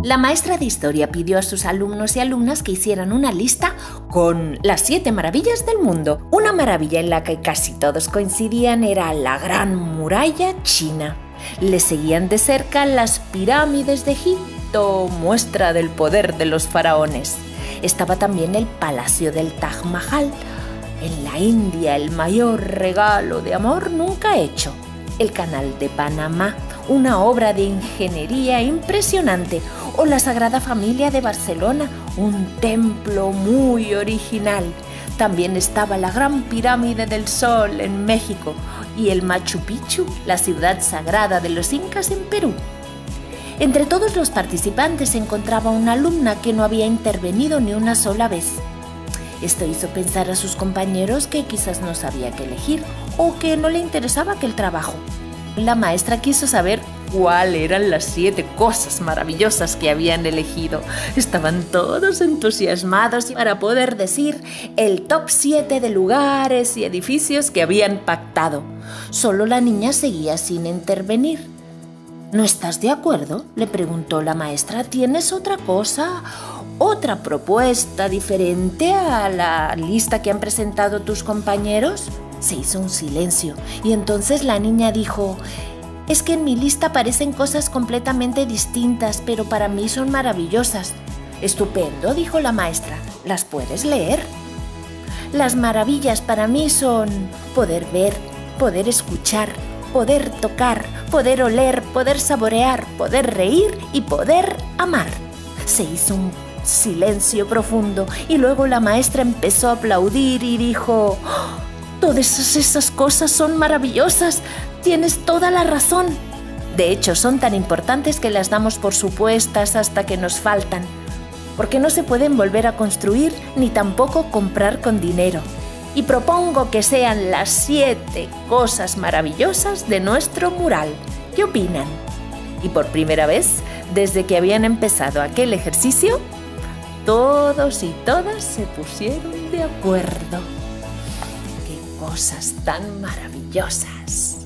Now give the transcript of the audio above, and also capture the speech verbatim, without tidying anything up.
La maestra de historia pidió a sus alumnos y alumnas que hicieran una lista con las siete maravillas del mundo. Una maravilla en la que casi todos coincidían era la Gran Muralla China. Le seguían de cerca las pirámides de Egipto, muestra del poder de los faraones. Estaba también el Palacio del Taj Mahal, en la India el mayor regalo de amor nunca hecho. El Canal de Panamá, una obra de ingeniería impresionante, o la Sagrada Familia de Barcelona, un templo muy original. También estaba la Gran Pirámide del Sol en México y el Machu Picchu, la ciudad sagrada de los incas en Perú. Entre todos los participantes se encontraba una alumna que no había intervenido ni una sola vez. Esto hizo pensar a sus compañeros que quizás no sabía qué elegir o que no le interesaba aquel trabajo. La maestra quiso saber cuáles eran las siete cosas maravillosas que habían elegido. Estaban todos entusiasmados para poder decir el top siete de lugares y edificios que habían pactado. Solo la niña seguía sin intervenir. ¿No estás de acuerdo?, le preguntó la maestra. ¿Tienes otra cosa, otra propuesta diferente a la lista que han presentado tus compañeros? Se hizo un silencio y entonces la niña dijo: es que en mi lista aparecen cosas completamente distintas, pero para mí son maravillosas. Estupendo, dijo la maestra. ¿Las puedes leer? Las maravillas para mí son poder ver, poder escuchar, poder tocar, poder oler, poder saborear, poder reír y poder amar. Se hizo un silencio profundo y luego la maestra empezó a aplaudir y dijo: ¡oh! Todas esas cosas son maravillosas, tienes toda la razón. De hecho, son tan importantes que las damos por supuestas hasta que nos faltan, porque no se pueden volver a construir ni tampoco comprar con dinero. Y propongo que sean las siete cosas maravillosas de nuestro mural. ¿Qué opinan? Y por primera vez, desde que habían empezado aquel ejercicio, todos y todas se pusieron de acuerdo. ¡Qué cosas tan maravillosas!